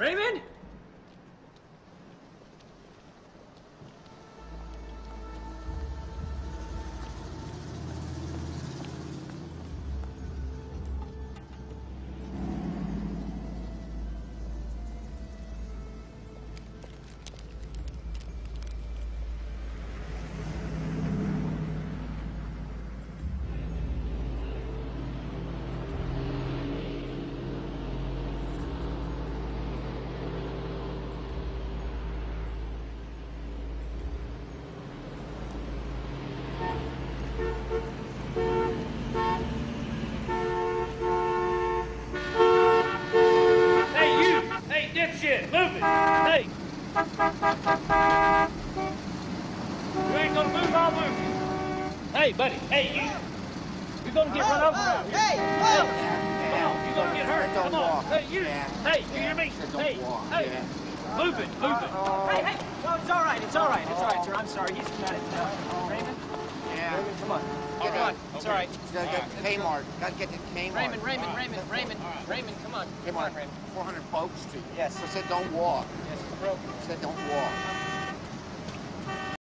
Raymond? Shit, move it! Hey! You ain't gonna move, I'll move you. Hey, buddy, hey, you! You're gonna get run over out here. Hey! Come on, you're gonna get hurt. Come on. Hey, you! Hey, you hear me? Hey, hey! Move it, move it. Hey! No, it's all right, sir. I'm sorry. He's got it. Raymond? Yeah. Raymond, come on. Come on. It's all right. Gotta get to Kmart. Gotta get to Kmart. Raymond, come on. Kmart, 400 Polk Street. Yes. I said don't walk. Yes, it's broken. I said don't walk.